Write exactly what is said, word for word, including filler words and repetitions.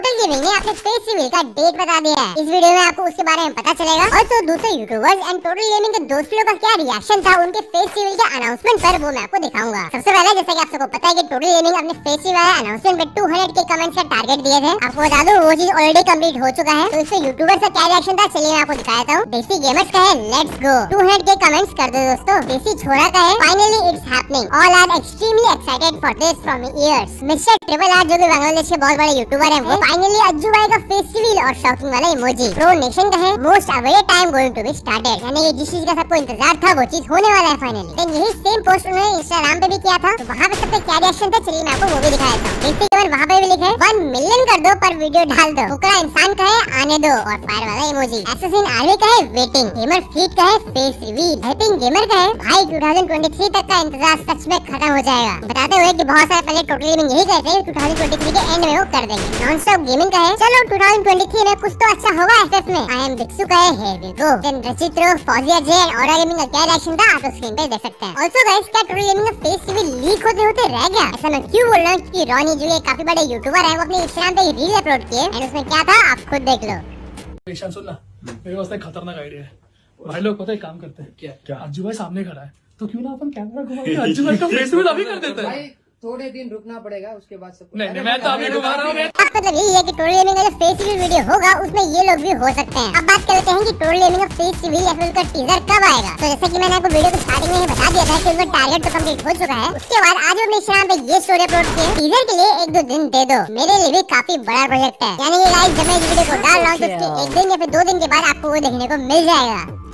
Total gaming ने अपने face reveal का डेट बता दिया है। इस वीडियो में आपको उसके बारे में पता चलेगा और तो दूसरे यूट्यूबर्स एंड टोटल गेमिंग के दोस्तों का क्या रिएक्शन था उनके फेस रिवील के अनाउंसमेंट पर, वो मैं आपको दिखाऊंगा। सबसे पहले जैसा कि आप सबको पता है कि टोटल गेमिंग अपने फेस रिवील अनाउंसमेंट पे दो सौ के कमेंट्स का टारगेट दिए थे। आपको बता दूं वो चीज ऑलरेडी कंप्लीट हो चुका है। तो इससे यूट्यूबर का क्या रिएक्शन था चलिए मैं आपको दिखाता हूँ। देसी गेमर्स का है लेट्स गो, दो सौ के कमेंट्स कर दो दोस्तों। देसी छोरा का है finally it's happening, all are extremely excited for this from years. Mister triple R जो कि बांग्लादेश के बहुत बड़े यूट्यूबर हैं, वो फाइनली अज्जू भाई का फेस रिवील और शॉकिंग वाला इमोजी। प्रो नेशन का है most awaited time going to be started, यानी कि जिस चीज का सबको इंतजार था वो चीज होने वाला है फाइनली। देन यही सेम पोस्ट उन्होंने इंस्टाग्राम पे भी किया था, तो वहाँ पे सबका क्या रिएक्शन था चलिए मैं आपको वो भी दिखाया था। देखते केवल वहाँ पे भी लिखे वन मिलियन कर दो पर वीडियो डाल दो। फुकरा इंसान का है आने दो और फायर वाला इमोजी। एसएसिन आर्मी का है वेटिंग, गेमर फीट का है फेस रिवील, हेल्पिंग गेमर का है भाई दो हज़ार तेईस तक का इंतजार सच में खत्म हो जाएगा। बताते हुए कि बहुत सारे पहले टोटल गेमिंग यही कहते हैं दो हज़ार तेईस के एंड में वो कर देंगे। नॉन स्टॉप गेमिंग का है चलो दो हज़ार तेईस में कुछ तो अच्छा होगा एफएफ में। आई एम बिक्सू का है here we go. Then Rachitro, Fauzia J and aura gaming का क्या रिएक्शन था आप स्क्रीन पे देख सकते हैं। आल्सो गाइस क्या टोटल गेमिंग का फेस रिवील लीक होते होते रह गया? ऐसा मैं क्यों बोल रहा हूं क्योंकि रॉनी जो ये काफी बड़े यूट्यूबर है वो अपने इंस्टाग्राम पे रील अपलोड किए एंड उसमें क्या था आप खुद देख लो। ईशान सुन ना, मेरे पास एक खतरनाक आइडिया है। भाई लोग पता है काम करते हैं क्या क्या अज्जू भाई सामने खड़ा है तो क्यों ना अपन कैमरा घुमा के अज्जू भाई का फेस रिवील अभी कर देते हैं। थोड़े दिन रुकना पड़ेगा उसके बाद सब। नहीं नहीं मैं तो अभी घुमा रहा हूँ। मतलब यही है कि टोटल गेमिंग का जो फेस रिवील वीडियो होगा उसमें ये लोग भी हो सकते हैं। अब बात करते हैं कि टोटल गेमिंग का फेस रिवील या फिर उसका टीजर कब आएगा। तो जैसे कि मैंने आपको वीडियो के स्टार्टिंग में ही बता दिया था कि उसका टारगेट तो कंप्लीट हो चुका है। उसके बाद आज अपने इंस्टाग्राम पे ये स्टोरी अपलोड की है, टीजर के लिए एक दो दिन दे दो। मेरे लिए भी काफी बड़ा प्रोजेक्ट है, यानी कि गाइस जब मैं इस वीडियो को डाल रहा हूँ तो उसके एक दिन या फिर दो दिन के बाद आपको वो देखने को मिल जाएगा।